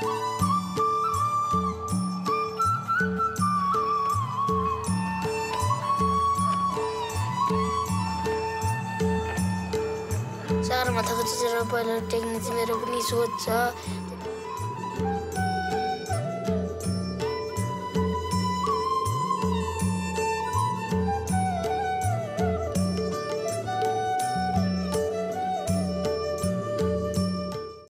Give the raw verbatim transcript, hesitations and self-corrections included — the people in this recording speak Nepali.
सगरमाथाको चिजहरू पहिला टेक्ने चाहिँ मेरो पनि सोच छ।